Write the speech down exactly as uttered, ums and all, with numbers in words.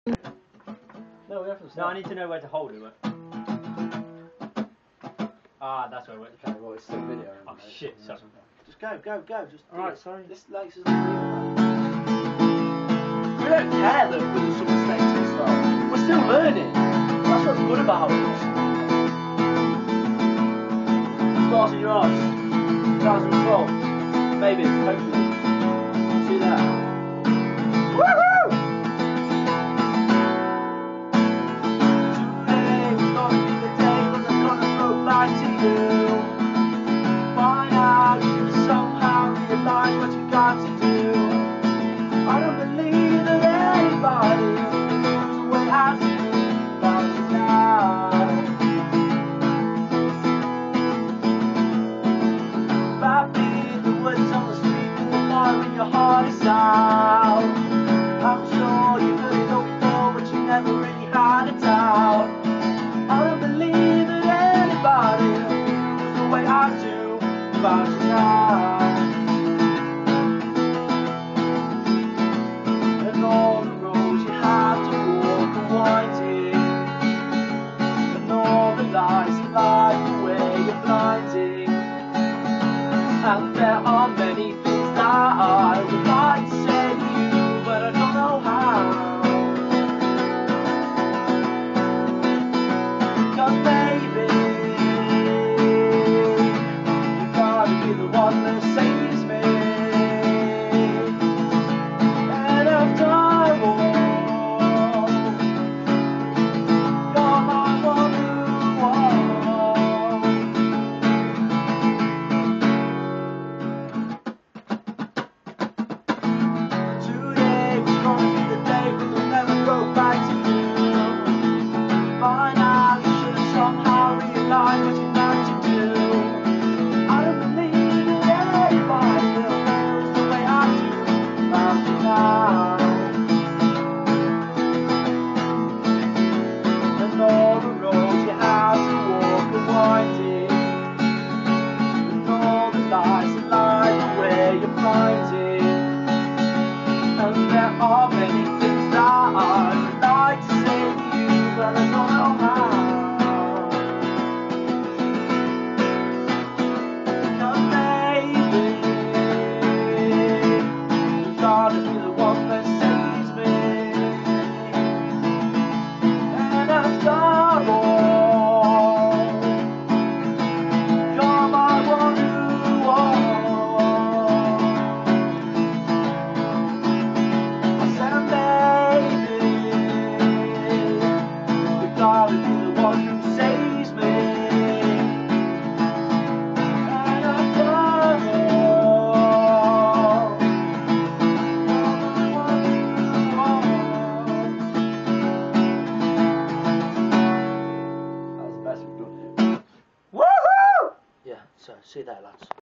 No, we have to stop. No, I need to know where to hold it. Ah, that's where I went. Okay, well, it's still video. Oh shit, sorry. Just go, go, go. Just Alright, sorry. This lakes isn't real. We don't care that we're the summer states and stuff. We're still learning. That's what's good about it. Stars in your eyes. twenty twelve. Maybe, hopefully. See that. Woohoo! Today was gonna be the day when I'm gonna go back to you. By now you somehow realize what you got to do. I don't believe that anybody feels the way I do about you now. About being the words on the street with the fire in your heart is out. I'm sure you've heard it all before, but you never really had a doubt. I don't believe that anybody feels the way I do about you now. And all the roads you have to walk are winding, and all the lies you lie away you're blinding. And there are many things that I would like to say to you, but I don't know how. Cause baby, you gotta be the one that saves me. And after all, you're my Wonderwall. Today was gonna be the day when we'll never go back to you. By now you should have somehow realized what you got to do. I don't believe that anybody feels the way I do about you now. And all the roads you have to walk are winding, and all the lies that lie away you're finding. And there are many things that I would like to say to you, but I don't know how. Cause baby, you gotta be the one that saves me. And after all, you're my Wonderwall. I said baby, you gotta be the one who saves me. And after all, you're my Wonderwall. That was the best we've done. Woohoo! Yeah, so see you there, lads.